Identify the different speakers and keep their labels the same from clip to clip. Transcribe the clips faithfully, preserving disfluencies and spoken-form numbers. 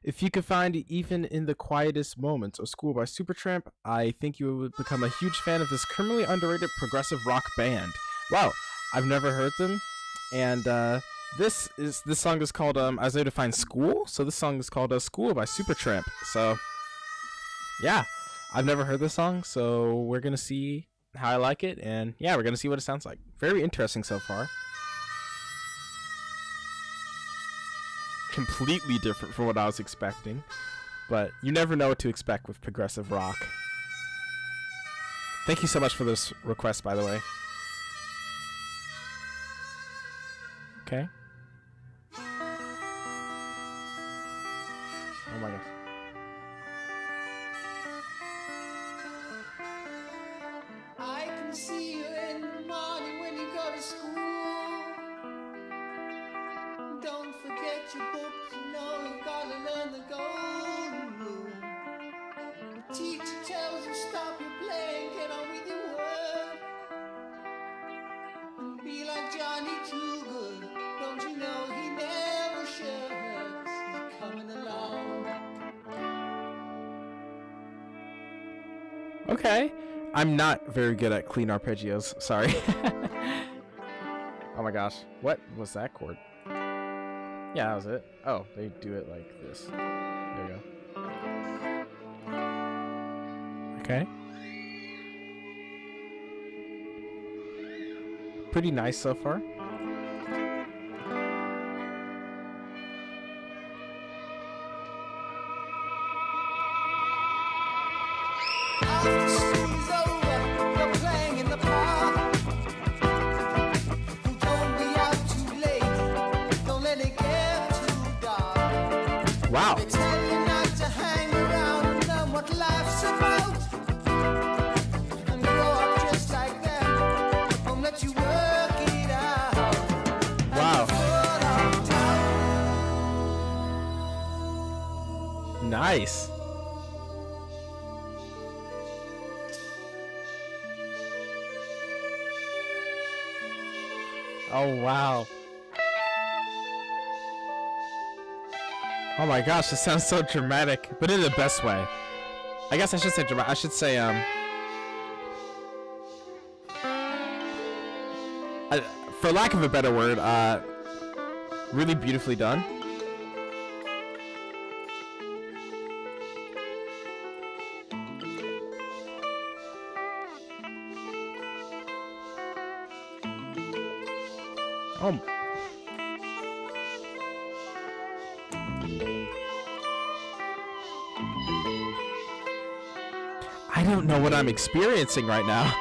Speaker 1: If you could find it even in the quietest moments, or School by Supertramp, I think you would become a huge fan of this criminally underrated progressive rock band. Wow, I've never heard them, and uh, this is this song is called um, as I define School. So this song is called uh, School by Supertramp. So yeah, I've never heard this song, so we're gonna see how I like it, and yeah, we're gonna see what it sounds like. Very interesting so far. Completely different from what I was expecting, but you never know what to expect with progressive rock. Thank you so much for this request, by the way. Okay. Oh my gosh.
Speaker 2: I can see you in the morning when you go to school. Don't forget your books, you know you've got to learn the golden rule. The teacher tells you stop your playing, get on with your work. And be like Johnny Too Good, don't you know he never shirks, he's coming along.
Speaker 1: Okay. I'm not very good at clean arpeggios, sorry. Oh my gosh, what was that chord? Yeah, that was it. Oh, they do it like this. There you go. Okay. Pretty nice so far.
Speaker 2: After school's over, you're playing in the park. Don't be out too late, don't let it get too dark.
Speaker 1: Wow.
Speaker 2: They tell you not to hang around and learn what life's about. And grow up just like them, don't let you work it out. And
Speaker 1: Wow.
Speaker 2: you fall off down.
Speaker 1: Nice. Oh wow. Oh my gosh, this sounds so dramatic, but in the best way. I guess I should say dramatic. I should say um I, for lack of a better word, uh really beautifully done. Oh. I don't know what I'm experiencing right now.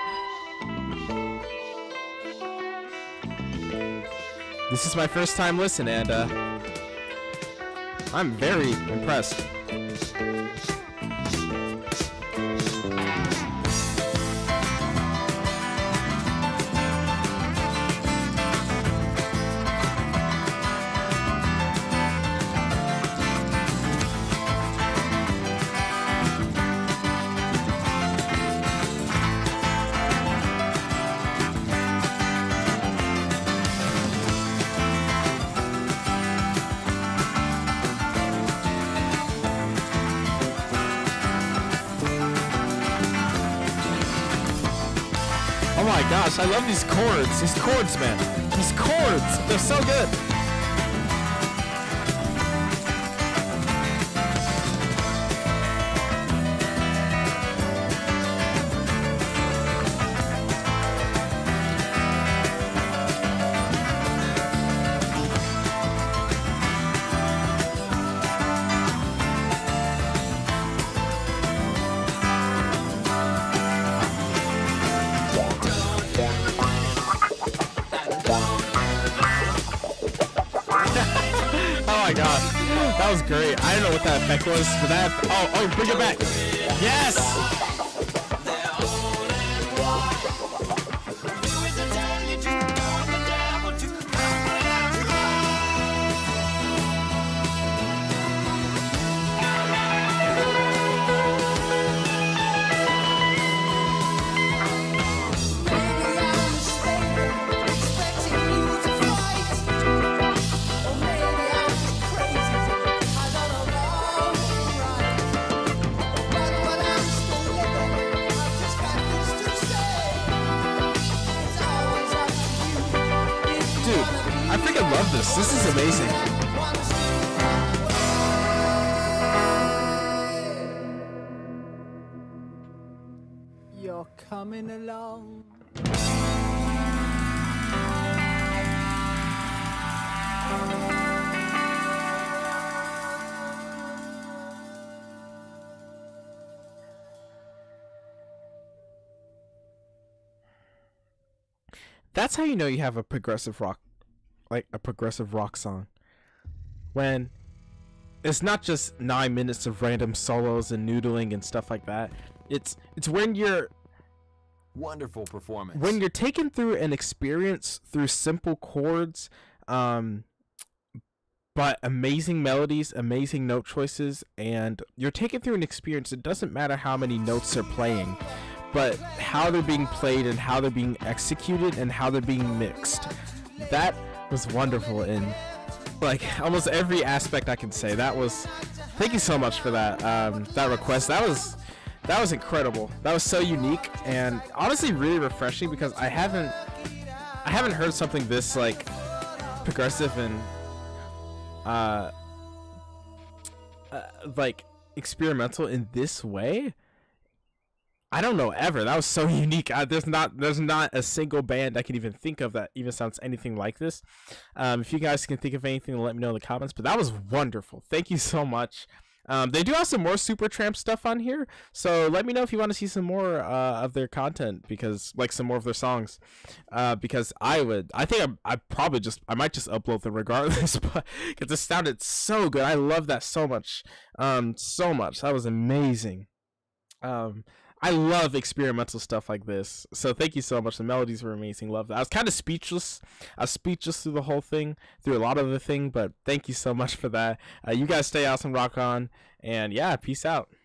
Speaker 1: This is my first time listening, and uh, I'm very impressed. Oh my gosh, I love these chords. These chords, man. These chords, they're so good. Oh my gosh, that was great. I don't know what that effect was, but that. Oh, oh, bring it back. Yes. this. This is amazing.
Speaker 2: You're coming along.
Speaker 1: That's how you know you have a progressive rock, like a progressive rock song. When it's not just nine minutes of random solos and noodling and stuff like that. It's it's when you're
Speaker 3: Wonderful performance.
Speaker 1: when you're taken through an experience through simple chords, um, but amazing melodies, amazing note choices, and you're taken through an experience. It doesn't matter how many notes they're playing, but how they're being played and how they're being executed and how they're being mixed. That was wonderful in like almost every aspect I can say. That was, thank you so much for that um, that request. That was that was incredible. That was so unique and honestly really refreshing because I haven't I haven't heard something this like progressive and uh, uh like experimental in this way. I don't know ever. That was so unique. I, there's not there's not a single band I can even think of that even sounds anything like this. Um, if you guys can think of anything, let me know in the comments. But that was wonderful. Thank you so much. Um, they do have some more Supertramp stuff on here, so let me know if you want to see some more uh, of their content, because like some more of their songs. Uh, because I would, I think I I probably just I might just upload them regardless, but because it sounded so good. I love that so much, um, so much. That was amazing. Um. I love experimental stuff like this. So thank you so much. The melodies were amazing. Love that. I was kind of speechless. I was speechless through the whole thing, through a lot of the thing, but thank you so much for that. Uh, you guys stay awesome, rock on, and yeah, peace out.